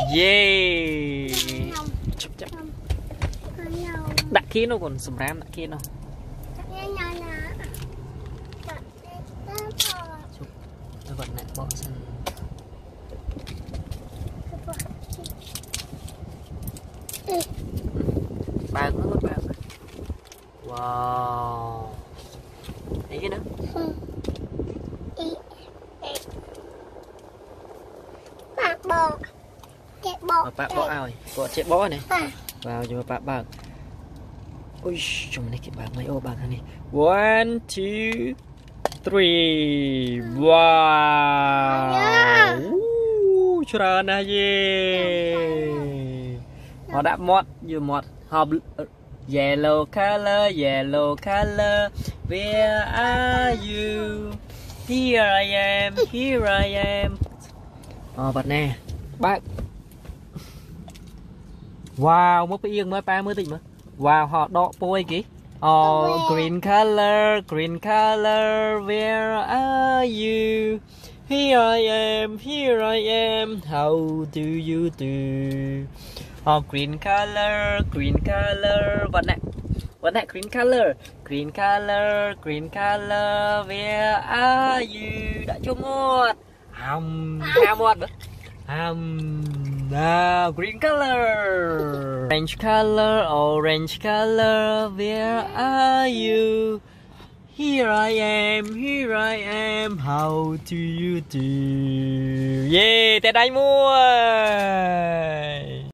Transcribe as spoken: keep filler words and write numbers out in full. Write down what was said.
Yeah. Chụp chụp. Đặt kia nó còn sầm rám đặt kia nó. Chụp. Nó vật này bỏ sân. Bao nó mất bao. Wow. Thấy cái đó. Bạc bò. Chạy bò. Bạc bò ao rồi. Bò chạy bò này. Vào cho bạc bạc. Ui, trong này cái bạc mấy ô bạc này. One, two, three. Wow. Uh, chura na ye. Họ đã mót, vừa mót. Họ yellow color, yellow color. Where are you? Here I am, here I am. Ờ, bật nè. Bác. Wow, mất cái yên mới ba mươi tỉnh mà. Wow, họ đọ bôi kì. Oh, green color, green color, where are you? Here I am, here I am, how do you do? Oh, green color, green color, what next? What next? Green color, green color, green color, where are you? Đã cho một. Um, how much? Um, uh, green color, orange color, orange color, where are you? Here I am, here I am, how do you do? Yeah, tới đây mua.